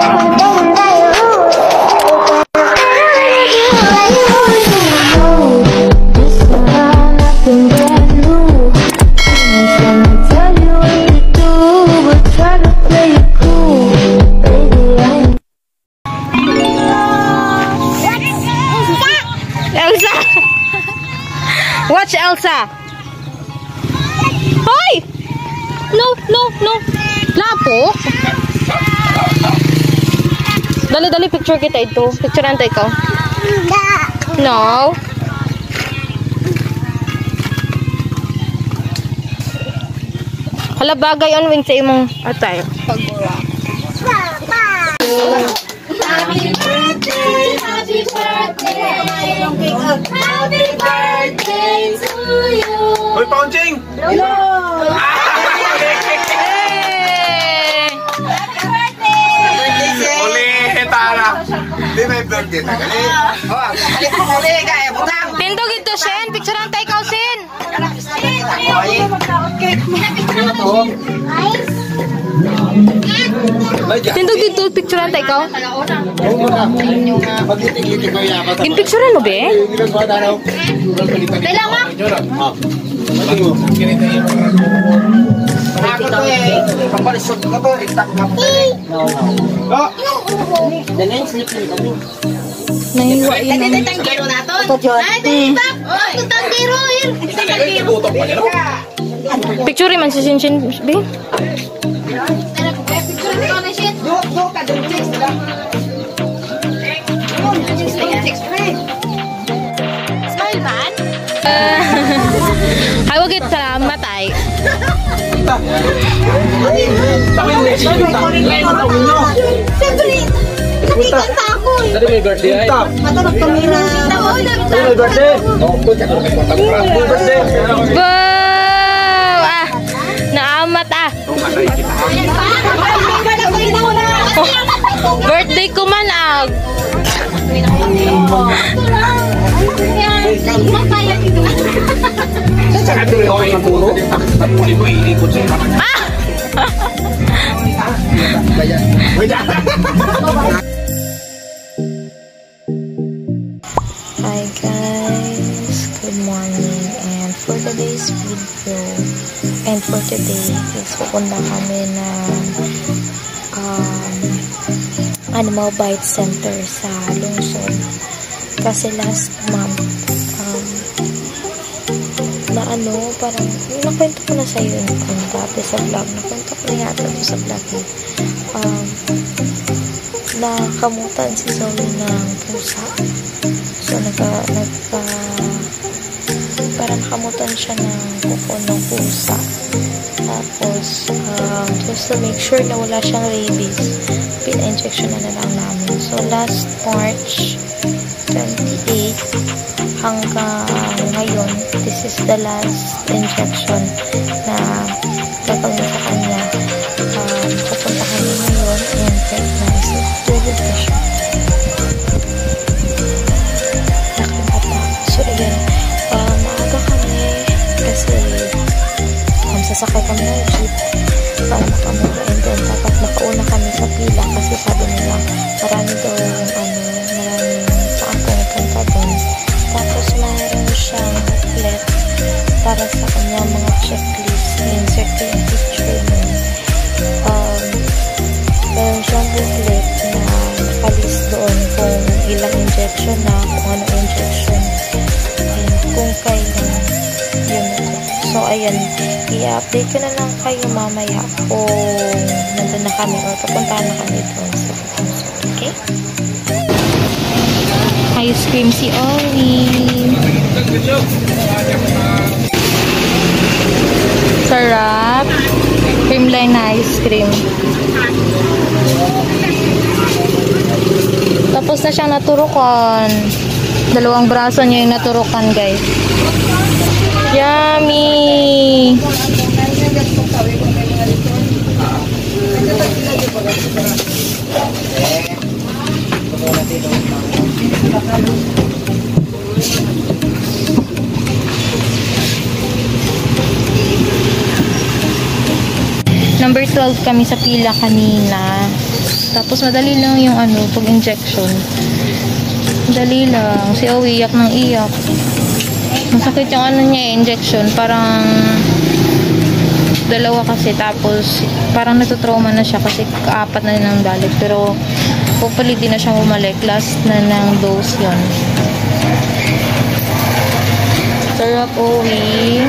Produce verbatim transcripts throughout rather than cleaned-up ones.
Watch Elsa. Hoy! No, no, no. Lapo. Dali, dali, picture kita ito. Picture nanta ikaw. No. Hala, bagay on wing sa imong atay. Happy birthday, happy birthday, happy birthday to you. Hoy, Paunching! Hello! Hey! Happy birthday! Ulit, Tara! Di may birthday na gali. Oh, Uli, kaya butang. Tindog ito, Shen. Picture nanta ikaw, Shen. Tindog dito, picture nanta ikaw. Gin-picture mo, be? Dala mo? Ako to eh. Pambalisod ka to. Itak ka po. Oh! Dali, sleeping kami. Nahiwa yun. Dali, tanggiro na to. Ay, titap. Oh, tanggiro yun. Tanggiro. Picture man si Shin Shin, be? Smile man? Ay, wag ito salamat ay. Siyempre, nakikita pa ako eh. Tadi may birthday ay. Matanong kami na. Tadi may birthday. Oh, po, tsaka may birthday. Wow! Ah, naamat ah. Birthday ko man ah. Tsaka tuloy ako yung puno. Tapos mo iikot siya. Ah! Hi guys, good morning, and for today's video and for today is pupunta kami ng um, Animal Bite Center sa Lungsod kasi last month um, na ano, parang nakwento ko na sa iyo yung dati sa vlog, nakwento ko na yata sa vlog eh. um, nakamutan si Zoe ng pusa. So, nagka, nagka, parang nakamutan siya ng kuko ng pusa. Tapos, um, just to make sure na wala siyang rabies, pina-injection na na lang namin. So, last March twenty-eighth hanggang ngayon, this is the last injection na gagawin sa kanya. Um, pupunta kami ngayon and right now is two-week na siya. Nakabata. So, again, uh, maaga kami kasi um, sasakay kami ng jeep para makamuha, and then dapat makauna kami sa pila kasi sabi nila marami daw yung ano, maraming saan pumupunta doon. Tapos mayroon siyang booklet para sa kanya mga checklist, insert ko yung picture mo. Um, mayroon siyang booklet na nakalist doon kung ilang injection na, kung ano injection, and kung kailan yun ito. So, ayan, i-update ko na lang kayo mamaya kung nandun na kami or kapunta na kami doon sa Lungsod. Okay? Ice cream si Owie. Sarap. Creamline na ice cream. Tapos na siyang naturukan. Dalawang braso niya yung naturukan, guys. Yummy! Number twelve kami sa pila kanina. Tapos madali lang yung ano, pag-injection. Madali lang. Si Owie iyak ng iyak. Masakit yung ano niya, injection. Parang dalawa kasi. Tapos parang natutrauma na siya kasi kaapat na ng balik. Pero hopefully di na siya bumalik. Last na ng dose yun. Sarap, Owie.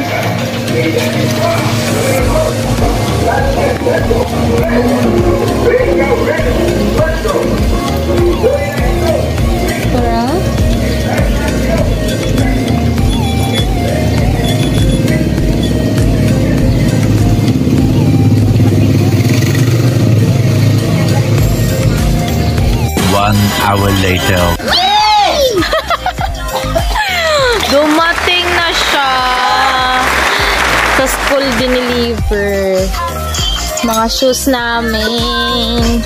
Sarap. One hour later. Dumating na siya sa school dineliver. Mga shoes namin.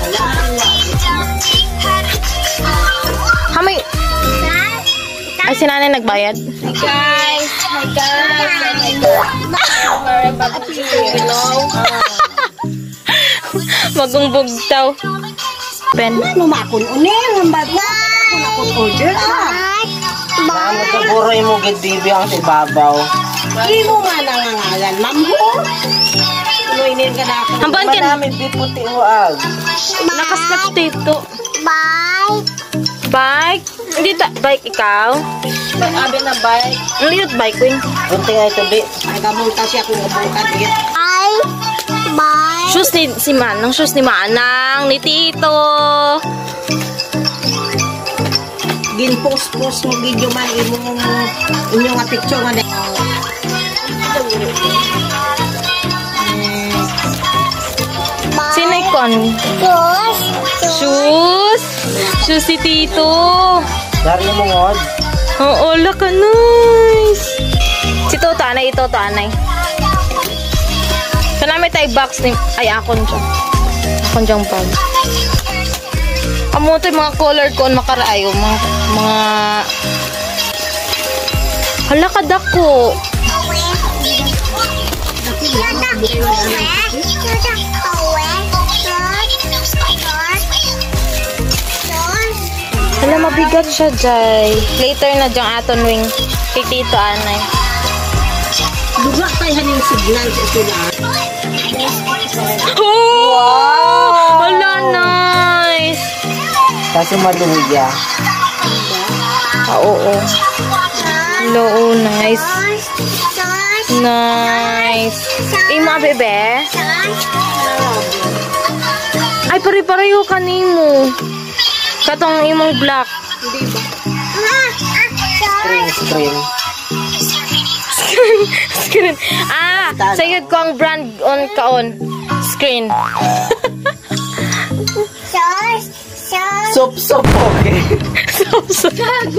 Hamay. Ay, si nanay nagbayad? Hi guys! Hi guys! Para pag-ilaw. Magungbog daw. Pen. Lumakon unin. Ang bago. Lumakon order ah. Ano sa buroy mo, get bibi ang ibabaw. Hindi mo nga nangangalan. Mambo. Inuinin ka na ako. Hambaan ka. Maraming biputi mo ag. Nakaskat dito. Bye! Bike? Hindi ta. Bike ikaw? Abi na bye. Hindi yun bike, Wing. Bunti nga ito, bi. Ay, kabulta siya kung kabulta din. Ay! Bye! Shoes ni si Manang. Shoes ni Manang. Ni Tito. Ginpost-post mo video man imong inyong nga picture nga dahil. Sinekon. Shoes! Shoes. Shoes si Tito. Dari mo ngod. Oo, laka nice. Si Toto, anay. Ito, to, anay. Kanami tayo box ni... Ay, akon dyan. Akon dyan pag. Amo ito yung mga color ko makaraayo. Mga... mga... Hala ka dako. Hala, mabigat siya, Jai. Later na dyan aton wing kay Tito Anay. Duga tayo haning signal sa sila. Oh! Wow! Hala, nice! Kasi maluhig ya. Ah, oo. Hello, oh, nice. Nice. Eh, mga bebe? Ay, pare-pareho ka nimo. Katong imong black. Screen, screen. Screen. Ah, sayod ko ang brand on kaon. Screen. Sup, sup, okay. Sup, sup.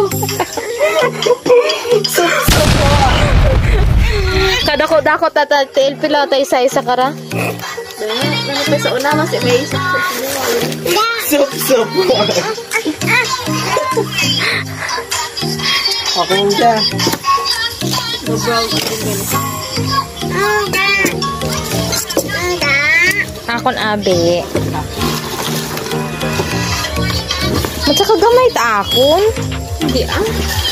Sup, sup, Kadako-dako tatatil pila tayo sa isa kara. Ano pa sa una mas may isip ko. sup, sup. Okay na. Akon abe. Matsa ka gamay ta akon? Hindi ah.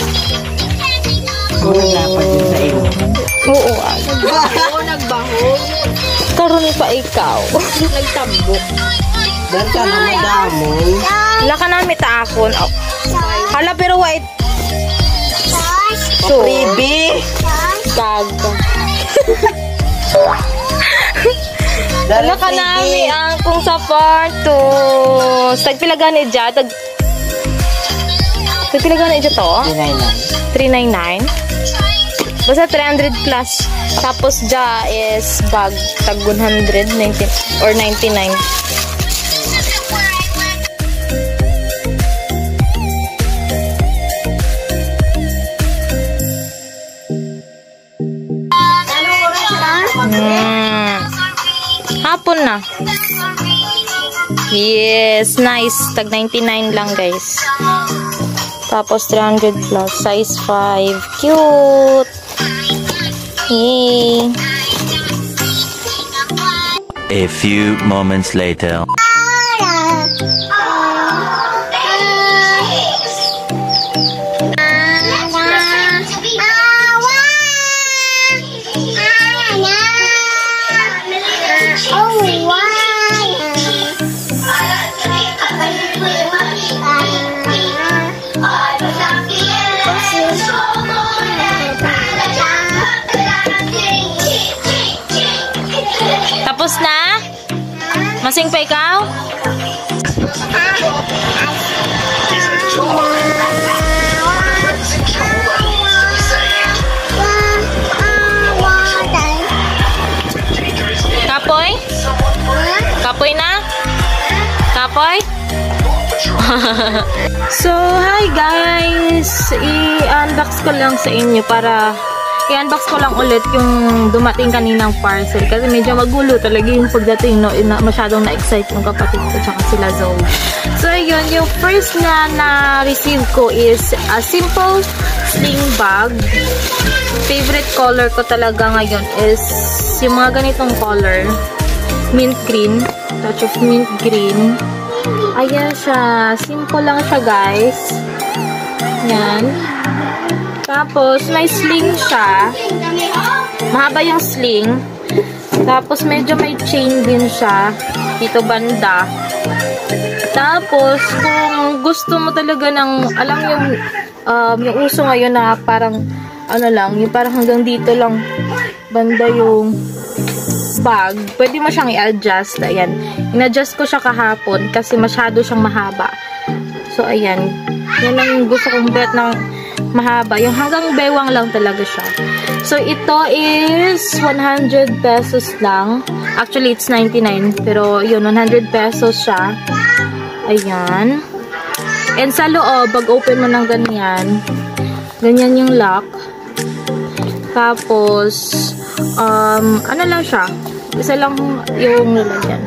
Muna na pa din sa iyo. Oo, ah. Oo, nagbaho. Karon pa ikaw. Nagtambok. Dan ka na madamo. Wala ka namin ta akon. Oh. Hala pero white. So, Baby. gaga. Dala Wala ka namin ang kung sa parto. Tagpilagan ni Jad. Tag... Tagpilagan ni Jad to? three ninety-nine. Basta three hundred plus. Tapos ja is bag tag one hundred ninety or ninety-nine. Hmm. Hapon na. Yes, nice. Tag ninety-nine lang, guys. Tapos three hundred plus. Size five. Cute. Yay. A few moments later. Tapos na? Masing pa ikaw? Kapoy? Kapoy na? Kapoy? So, hi guys! I-unbox ko lang sa inyo para i-unbox ko lang ulit yung dumating kaninang parcel kasi medyo magulo talaga yung pagdating, no? Na, masyadong na-excite yung kapatid ko tsaka sila Zoe. So, yun, yung first na na-receive ko is a simple sling bag. Favorite color ko talaga ngayon is yung mga ganitong color. Mint green. Touch of mint green. Ayan siya. Simple lang siya, guys. Yan. Tapos, may sling siya. Mahaba yung sling. Tapos, medyo may chain din siya. Dito banda. Tapos, kung gusto mo talaga ng, alam yung, um, yung uso ngayon na parang, ano lang, yung parang hanggang dito lang banda yung bag. Pwede mo siyang i-adjust. Ayan. In-adjust ko siya kahapon kasi masyado siyang mahaba. So, ayan. Yan ang gusto kong bet ng mahaba. Yung hanggang bewang lang talaga siya. So, ito is one hundred pesos lang. Actually, it's ninety-nine. Pero, yun, one hundred pesos siya. Ayan. And sa loob, pag open mo ng ganyan, ganyan yung lock. Tapos, um, ano lang siya? Isa lang yung lalagyan.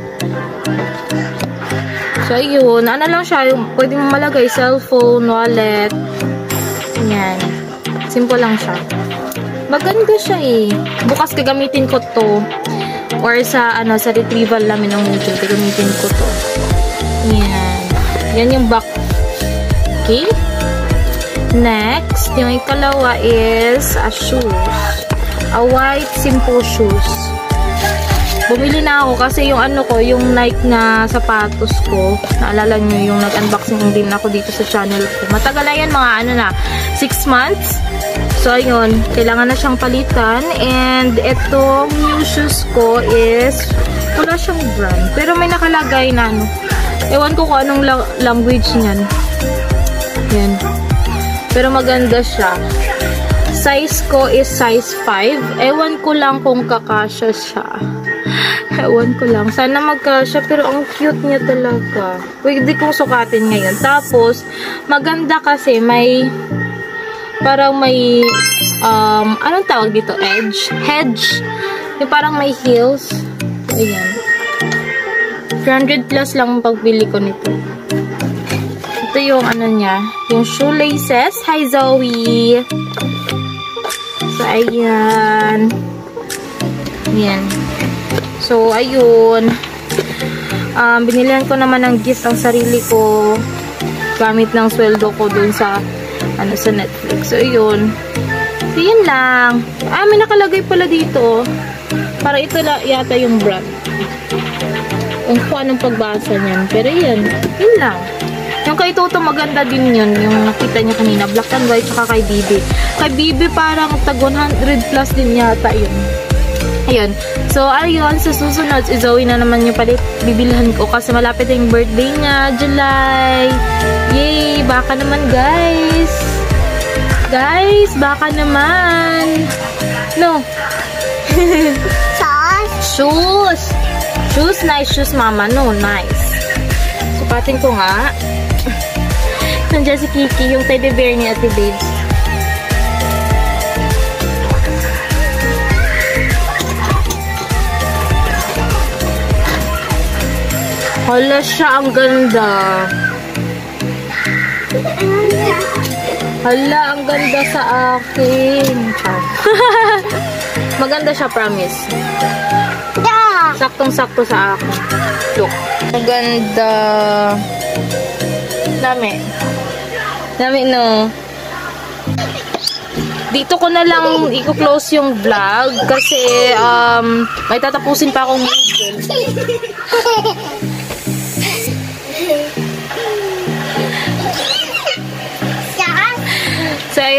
So, yun. Ano lang siya? Yung pwede mong malagay cellphone, wallet. Yan. Simple lang siya. Maganda siya eh. Bukas gagamitin ko to. Or sa, ano, sa retrieval namin ng video. Gagamitin ko to. Yan. Yan yung back. Okay? Next, yung ikalawa is a shoes. A white simple shoes. Bumili na ako kasi yung ano ko, yung Nike na sapatos ko. Naalala nyo yung nag-unboxing din ako dito sa channel ko. Matagal na yan, mga ano na, six months. So, ayun, kailangan na siyang palitan. And itong new shoes ko is, wala siyang brand. Pero may nakalagay na ano. Ewan ko kung anong la language niyan. Yan. Pero maganda siya. Size ko is size five. Ewan ko lang kung kakasya siya. Ewan ko lang. Sana magkasya. Pero ang cute niya talaga. Pwede kong sukatin ngayon. Tapos, maganda kasi may parang may um, anong tawag dito? Edge? Hedge. Yung parang may heels. Ayan. three hundred plus lang pagbili ko nito. Ito yung ano niya. Yung shoelaces. Hi, Zoe! So, ayan. Ayan. So, ayun. Um, binilihan ko naman ng gift ang sarili ko. Gamit ng sweldo ko dun sa, ano, sa Netflix. So, ayun. So, yun lang. Ah, may nakalagay pala dito. Para ito la, yata yung brand. Kung kung anong pagbasa niyan. Pero, yun. Yun lang. Yung kay Toto, maganda din yun. Yung nakita niya kanina. Black and white, tsaka kay Bibi. Kay Bibi, parang tag one hundred plus din yata yun. Ayun. So, ayun. Sa susunod, si Zoe na naman yung palit. Bibilhan ko kasi malapit yung birthday niya. July. Yay! Baka naman, guys. Guys, baka naman. No. Shoes. Shoes. Nice shoes, mama. No, nice. Sukatin ko nga. Nandiyan si Kiki, yung teddy bear ni Ate Babes. Hala siya, ang ganda. Hala, ang ganda sa akin. Maganda siya, promise. Saktong-sakto sa akin. Look. Ang ganda. Dami. Dami, no? Dito ko na lang i-close yung vlog kasi um, may tatapusin pa akong noodles.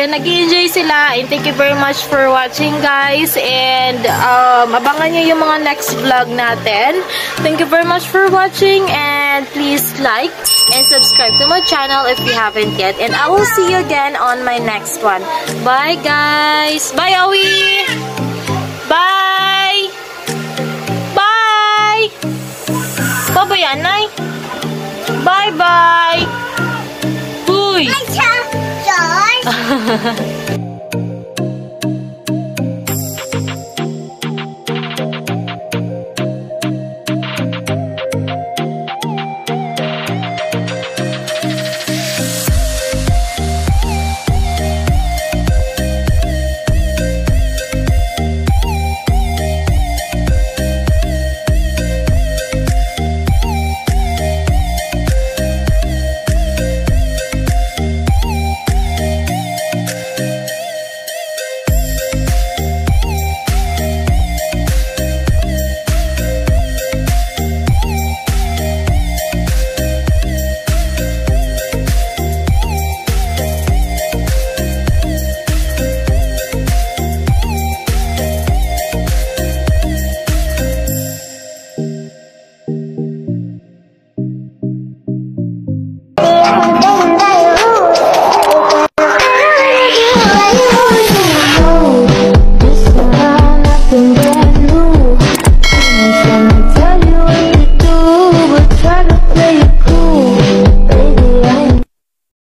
Ayun, nag-enjoy sila. And thank you very much for watching, guys. And um, abangan nyo yung mga next vlog natin. Thank you very much for watching. And please like and subscribe to my channel if you haven't yet. And I will see you again on my next one. Bye, guys. Bye, Awi. Bye. Bye. Bye, Yanay. Bye-bye. Uy. George.